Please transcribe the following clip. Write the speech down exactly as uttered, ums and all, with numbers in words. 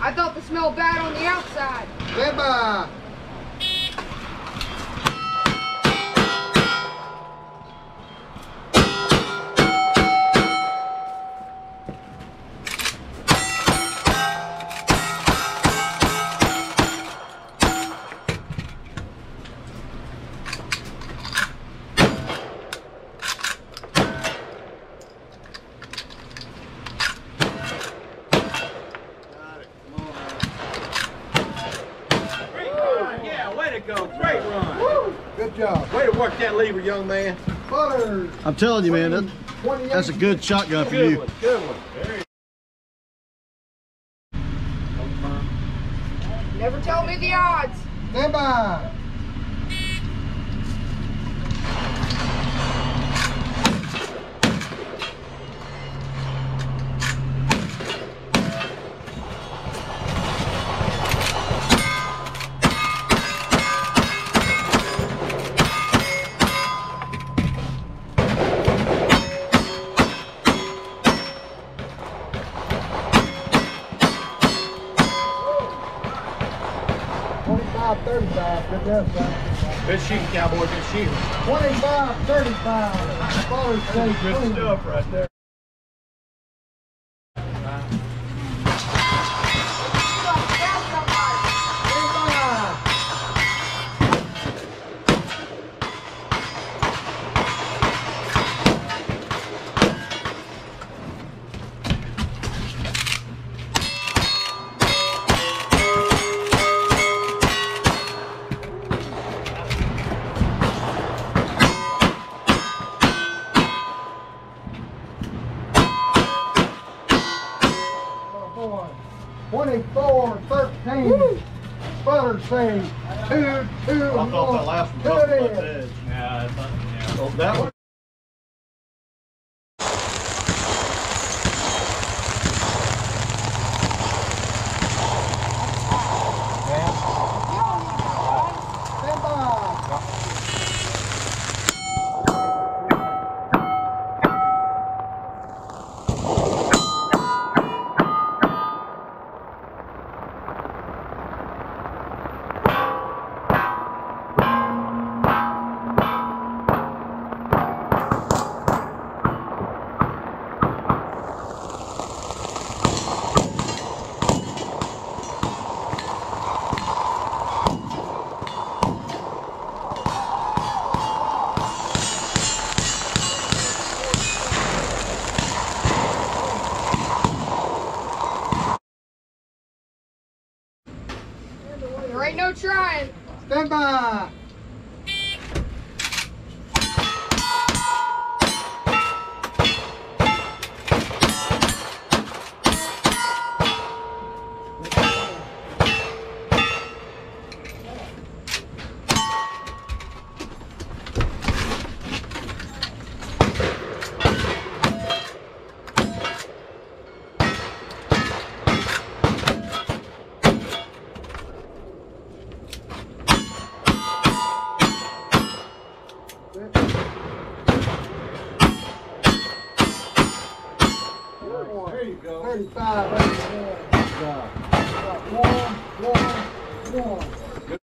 I thought the smell bad on the outside. Stand by. Go. Great run. Woo. Good job. Way to work that lever, young man. Butters. I'm telling you, man, that, that's a good shotgun for Good you. one. Good one. Very Never tell me the odds. Stand by. twenty-five thirty-five, good death, son. good shooting, Cowboy. Good shooting. twenty-five thirty-five. Butters say Good clean. stuff right there. twenty-four thirteen. Butters say two, two, I thought that last one two was it up is. the edge. Yeah, I thought, yeah. Oh, that one. Stand by. There ain't no trying. Stand by. There you go. thirty-five.